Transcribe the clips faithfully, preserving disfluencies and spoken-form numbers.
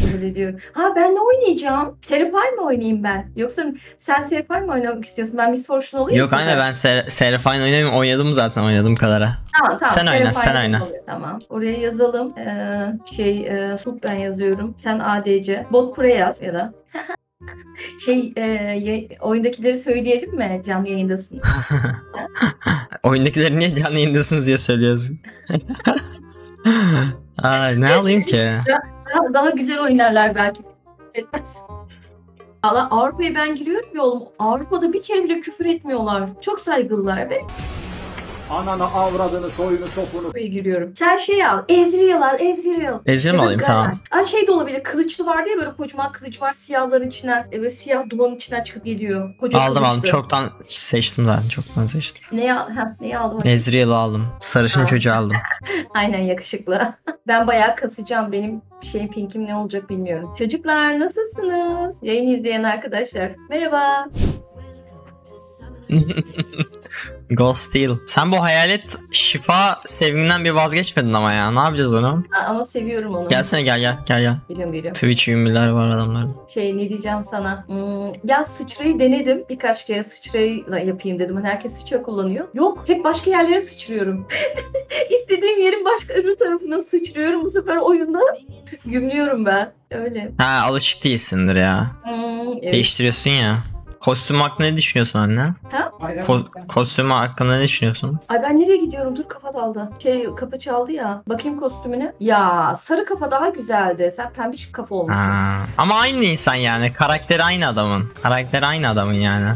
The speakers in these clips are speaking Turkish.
Kabul ediyorum. Ha ben ne oynayacağım? Serapay mı oynayayım ben? Yoksa sen Serapay mı oynamak istiyorsun? Ben Miss Fortune olayım Yok anne, ben Ser Seraphine oynayayım, oynadım zaten oynadığım kadara. Tamam tamam. Sen oyna, sen oyna. Oluyor. Tamam. Oraya yazalım. Ee, şey e, Sup ben yazıyorum. Sen A D C. Bot Pro yaz ya da. şey e, oyundakileri söyleyelim mi? Canlı yayındasın. Oyundakileri niye canlı yayındasınız diye söylüyorsun. Aa, ne alayım ki? Daha, daha güzel oynarlar belki. Etmez. Allah, Avrupa'ya ben giriyorum ya oğlum. Avrupa'da bir kere bile küfür etmiyorlar. Çok saygılılar ve Ananı avradını soyunu sopunu. buraya giriyorum. Sen şey al. Ezreal al. Ezreal. Ezreal mi alayım? Tamam. Ay şey de olabilir. Kılıçlı vardı ya, böyle kocaman kılıç var. Siyahların içinden. Evet, siyah dumanın içinden çıkıp geliyor. Koca Aldım kılıçlı. aldım. Çoktan seçtim zaten. Çoktan seçtim. Neyi, al ha, neyi aldım? Ezreal'ı aldım. Sarışın Aa. çocuğu aldım. Aynen, yakışıklı. Ben bayağı kasacağım. Benim şey pinkim ne olacak bilmiyorum. Çocuklar nasılsınız? Yayın izleyen arkadaşlar. Merhaba. Ghost Steel. Sen bu hayalet şifa sevginden bir vazgeçmedin ama ya. Ne yapacağız onu? Aa, ama seviyorum onu. Gelsene, gel gel gel gel. Biliyorum biliyorum. Twitch ünlüler var adamların. Şey ne diyeceğim sana? Hmm, ya sıçrayı denedim. Birkaç kere sıçrayla yapayım dedim. Hani herkes sıçra kullanıyor. Yok, hep başka yerlere sıçrıyorum. İstediğim yerin başka öbür tarafına sıçrıyorum. Bu sefer oyunda gümlüyorum ben. Öyle. Ha, alışık değilsindir ya. Hmm, evet. Değiştiriyorsun ya. Kostüm hakkında ne düşünüyorsun anne? Ha? Ko- kostümü hakkında ne düşünüyorsun? Ay ben nereye gidiyorum? Dur, kafa daldı. Şey, kapı çaldı ya. Bakayım kostümüne. Ya sarı kafa daha güzeldi. Sen pembiş kafa olmuşsun. Ha. Ama aynı insan yani. Karakteri aynı adamın. Karakteri aynı adamın yani.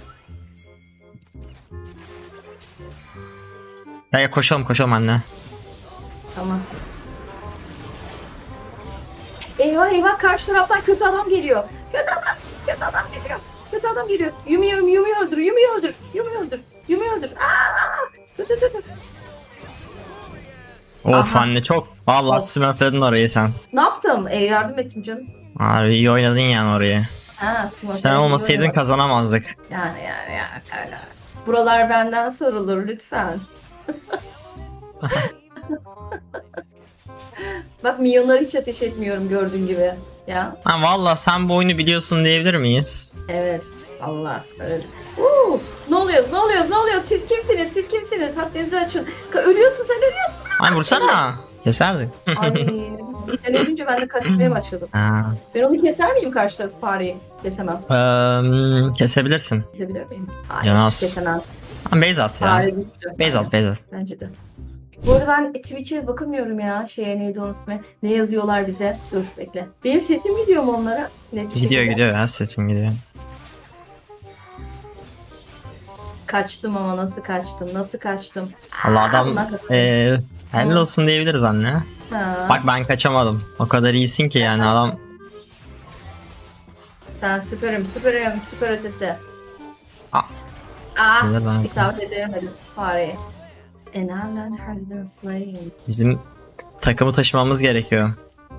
Ya, ya koşalım koşalım anne. Tamam. Eyvah eyvah, karşı taraftan kötü adam geliyor. Kötü adam, kötü adam geliyor. Kötü adam geliyor. Yumi Yumi Yumi öldür, Yumi öldür, Yumi öldür, Yumi öldür. Aa! Dur dur dur. Of Aha. anne, çok. Vallahi Of. smurfledin orayı sen. Ne yaptım? E, yardım ettim canım. Abi iyi oynadın yani orayı. Ha, smart. Sen olmasaydın kazanamazdık. Yani yani yani. yani. Buralar benden sorulur lütfen. Bak, milyonlara hiç ateş etmiyorum gördüğün gibi. Ya. Ha valla, sen bu oyunu biliyorsun diyebilir miyiz? Evet. Allah. Öyle. Uuu, ne oluyor? Ne oluyor? Ne oluyor? Siz kimsiniz? Siz kimsiniz? Haddinizi açın. Ka- ölüyorsun sen, ölüyorsun. Ay vursana. Keserdik. Ay, sen ölünce ben de kaçmaya başladım. Ha. Ben onu keser miyim karşı tarafı fareyi? Kesemem. Eee, kesebilirsin. Kesebilir miyim? Hayır, Canas. kesemem. Ha, base at ya. Fare güçlü. Base at, base at. Bence de. Bu arada ben Twitch'e bakamıyorum ya. Şeye, neydi onun ismi? Ne yazıyorlar bize? Dur bekle. Benim sesim gidiyor mu onlara? Net bir Gidiyor şekilde. gidiyor ya, sesim gidiyor. Kaçtım ama nasıl kaçtım? Nasıl kaçtım? Allah Aa, adam bundan kaçtım. eee helal olsun diyebiliriz anne. Ha, Bak ben kaçamadım. O kadar iyisin ki yani adam. sen süperim, süperim, süper ötesi. Aa. Ah, Güzel lan. isabet edemedim fareye. And Alan has been slain. Bizim takımı taşımamız gerekiyor.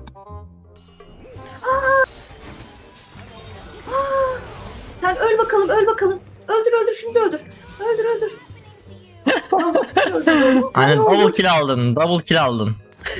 Sen öl bakalım, öl bakalım. Öldür, öldür, şimdi öldür. Öldür, öldür. öldür, öldür. Aynen, Öldür. double kill aldın. Double kill aldın.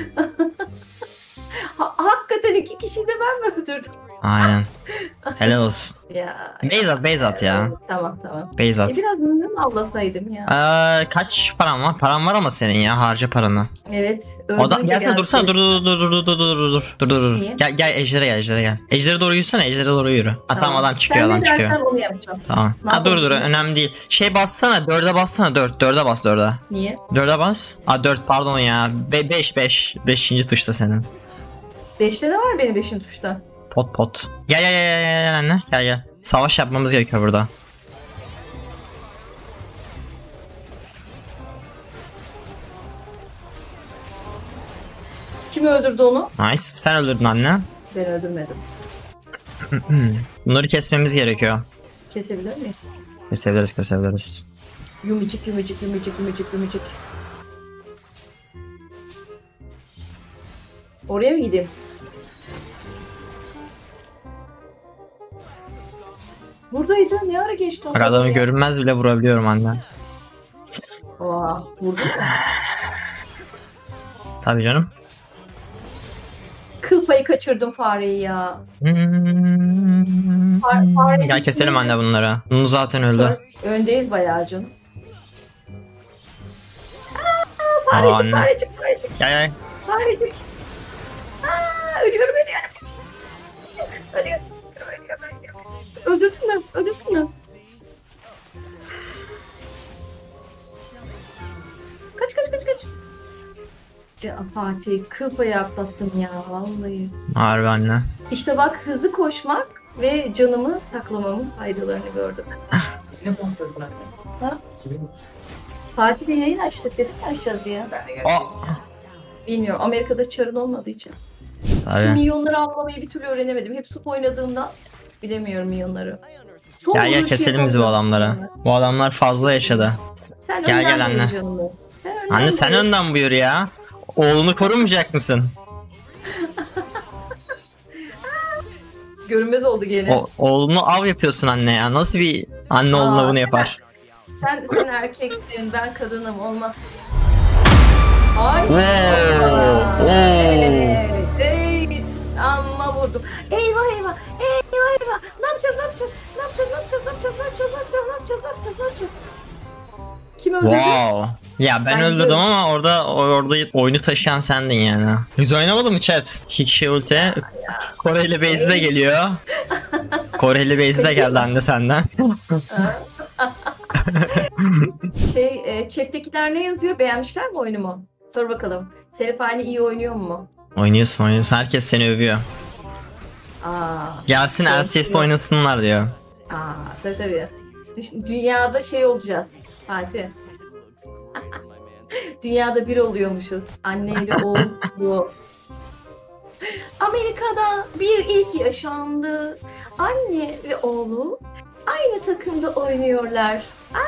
Ha, hakikaten iki kişiyi de ben mi öldürdüm? Aynen. Helal olsun. Ya. Base at, base at ya. Tamam, tamam. Base E, at. biraz mümkün avlasaydım ya. Eee, kaç param var? Param var ama senin ya, harca paranı. Evet. O da öldürünce gelsene, geldi. dursana, dur dur dur dur dur dur dur dur dur dur dur. Niye? Gel gel ejdere gel, ejdere gel. Ejdere doğru yürüsene, ejdere doğru yürü. Ha tamam, adam çıkıyor, Sen adam ne çıkıyor. dersen onu yapacağım. Tamam. Ne Ha dur dur, yapalım? önemli değil. Şey bassana, dörde bassana, dört. Dörde bas, dörde. Niye? Dörde bas. Aa dört, pardon ya. Be beş beş. Beşinci tuşta senin. Beşte de var benim beşin tuşta. Pot pot. Gel gel gel gel gel anne. Gel gel. Savaş yapmamız gerekiyor burada. Kim öldürdü onu? Nice. Sen öldürdün anne. Ben öldürmedim. Bunları kesmemiz gerekiyor. Kesebilir miyiz? Kesebiliriz, kesebiliriz. Yumicik, yumicik, yumicik, yumicik, yumicik. Oraya mı gideyim? Buradaydı. Ne ara geçti o? Bak adamı görünmez bile vurabiliyorum anne. Oha, vurdu mu? Tabii canım. Kıl payı Ay kaçırdım fareyi ya. Hmm. Far- fare Gel keselim anne bunları. Bunu zaten öldü. Öndeyiz bayağı canım. Aa, Farecik, anne. farecik, farecik, Gel gel. farecik. Aa, ölüyorum, ölüyorum. Ölüyorum, ölüyorum, ölüyorum. Öldürdün mü? Öldürdün mü? Kaç, kaç, kaç, kaç. Ya Fatih, kıl payı atlattım ya vallahi. Harbi anne. İşte bak hızlı koşmak ve canımı saklamamın faydalarını gördüm. Ne kontrolün anne? Ha? Fatih de yayın açtık dedik mi açacağız diye. Ben de O. gerçekten. Bilmiyorum Amerika'da çarın olmadığı için. Şu Tabii. milyonları avlamayı bir türlü öğrenemedim. Hep sup oynadığımdan bilemiyorum milyonları. Son Gel gel vuruşu keselim biz bu yapamıyorum. adamları. Bu adamlar fazla yaşadı. Sen Gel, önden gel anne. buyur canım. Sen önden Anne sen buyur. önden buyur ya. Oğlunu korumayacak mısın? Görünmez oldu gene. O, oğlunu av yapıyorsun anne ya. Nasıl bir anne oğluna Aa, bunu yapar? Sen, sen erkeksin, ben kadınım. Olmaz. Ay. Oo, oo. Evet, evet. Amma vurdum. Eyvah eyvah. Eyvah eyvah. Ne yapacağız? Ne yapacağız? Ne yapacağız? Ne yapacağız? Ne yapacağız? Ne yapacağız? Ne yapacağız? Ne yapacağız? Ne yapacağız? Ne yapacağız? Kim öldürdü? Wow. Ya ben, Ben öldürdüm gidiyorum. ama orada orada oyunu taşıyan sendin yani. Hiç oynamadın mı chat? İki kişi ulti. Koreli Beyzi de geliyor. Koreli Beyzi de geldi anne senden. Şey, e, chat'tekiler ne yazıyor? Beğenmişler mi oyunumu? Sor bakalım. Serifani iyi oynuyor mu? Oynuyorsun oynuyorsun. Herkes seni övüyor. Aa, Gelsin Evet, L C S'te yok. oynasınlar diyor. aa, tabii tabii. Düş- Dünyada şey olacağız Fatih. Dünyada bir oluyormuşuz. Anneyle oğul bu. Amerika'da bir ilk yaşandı. Anne ve oğlu aynı takımda oynuyorlar.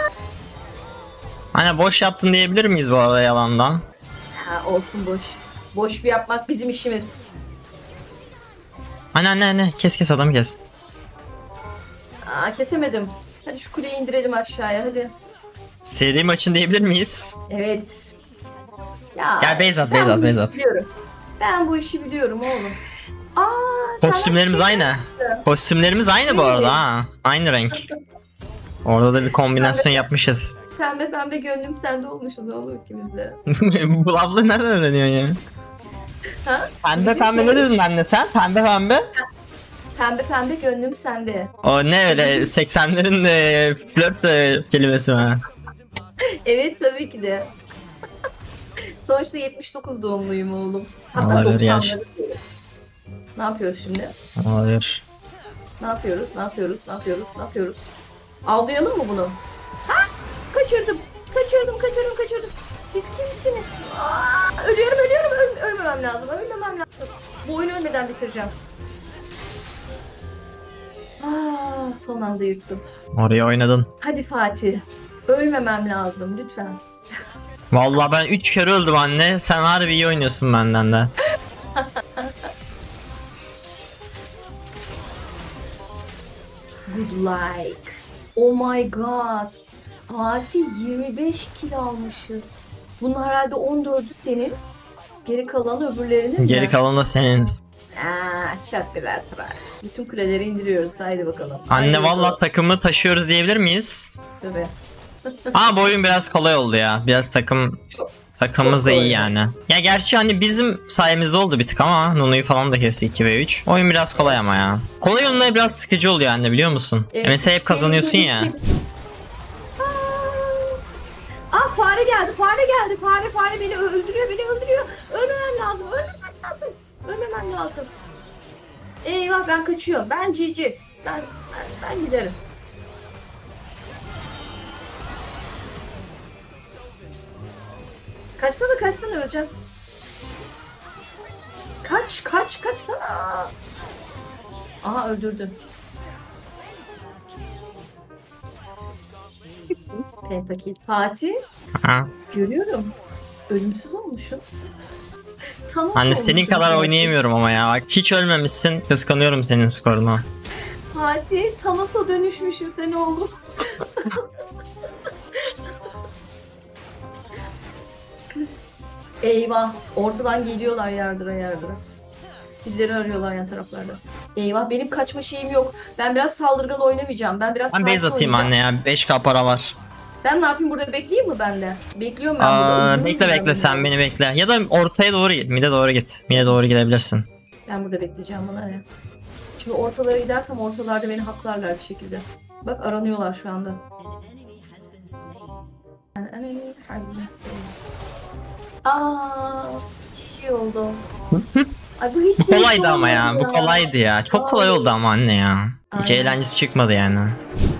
Hani boş yaptın diyebilir miyiz bu arada yalandan? Ha, olsun boş. Boş bir yapmak bizim işimiz. Anne anne anne kes kes adamı kes. Aa, kesemedim. Hadi şu kuleyi indirelim aşağıya hadi. Seri maçın diyebilir miyiz? Evet. Ya, Gel base at, ben base at, bu base işi at. biliyorum. Ben bu işi biliyorum oğlum. Aa, Kostümlerimiz senden bir şey- aynı. Kostümlerimiz aynı bu arada ha. Aynı renk. Orada da bir kombinasyon yapmışız. Pembe pembe gönlüm sende olmuşuz oğlum ikimiz de. Bu abla nereden öğreniyorsun ya? Ha? Pembe Bizim pembe şey- ne dedin anne sen? Pembe pembe? Pembe pembe gönlüm sende. O ne öyle seksenlerin e, flört e, kelimesi mi? Evet tabii ki de. Sonuçta yetmiş dokuz doğumluyum oğlum. Hatta Olabilir, yaş. doksanları diyorum. Ne yapıyoruz şimdi? Hayır. Ne yapıyoruz? Ne yapıyoruz? Ne yapıyoruz? Ne yapıyoruz? Avlayalım mı bunu? Ha? Kaçırdım. Kaçırdım, kaçırdım, kaçırdım. Siz kimsiniz? Aa, ölüyorum, ölüyorum. Öl ölmemem lazım. Ölmemem lazım. Bu oyunu ölmeden bitireceğim. Aa, son anda yırttım. Oraya oynadın. Hadi Fatih. Ölmemem lazım lütfen. Vallahi ben üç kere öldüm anne. Sen harbi iyi oynuyorsun benden de. Good like. Oh my god. Fatih yirmi beş kilo almışız. Bunun herhalde on dördü senin. Geri kalan öbürlerinin mi? Geri kalan da senin. Aa, çok güzel sıra. Bütün kuleleri indiriyoruz. Haydi bakalım. Anne Haydi vallahi bakalım. takımı taşıyoruz diyebilir miyiz? Tabii. Ama bu oyun biraz kolay oldu ya. Biraz takım Çok- takımımız çok da iyi kolay. yani. Ya gerçi hani bizim sayemizde oldu bir tık ama Nunu'yu falan da kesti iki ve üç. Oyun biraz kolay ama ya. Kolay olmaya biraz sıkıcı oluyor anne biliyor musun? Ee, E mesela hep şey kazanıyorsun dedik ya. ki- Aa, Aa, fare geldi, fare geldi, fare fare beni öldürüyor, beni öldürüyor. Ölmemem lazım, ölmemem lazım, ölmemem lazım. Eyvah ben kaçıyorum, ben cici, ben, ben, ben giderim. Kaçsana kaçsana öleceğim. Kaç kaç kaçsana. Aha öldürdün. Pentakil. Fatih Ha. görüyorum. Ölümsüz olmuşsun. Thanos Anne senin olmuşsun kadar Fatih. oynayamıyorum ama ya. Bak hiç ölmemişsin. Kıskanıyorum senin skorunu. Fatih Thanos'a dönüşmüşsün sen oğlum. Eyvah ortadan geliyorlar yardıra yardıra. Sizleri arıyorlar yan taraflarda. Eyvah benim kaçma şeyim yok. Ben biraz saldırgan oynamayacağım. Ben biraz Ben sakin base atayım oynayacağım. anne ya. beş K para var. Ben ne yapayım burada bekleyeyim mi ben de? Bekliyorum ben burada. Aa, Uyuyorum bekle ben bekle burada. sen beni bekle. Ya da ortaya doğru git. Mide doğru git. Mide doğru gidebilirsin. Ben burada bekleyeceğim bana ne? Şimdi ortalara gidersem ortalarda beni haklarlar bir şekilde. Bak aranıyorlar şu anda. An enemy has been slain. Aa, G G oldu. Ay bu hiç Bu zevk kolaydı ama ya. olmadı Bu kolaydı ya. Çok kolay oldu ama anne ya. Hiç Aynen. eğlencesi çıkmadı yani.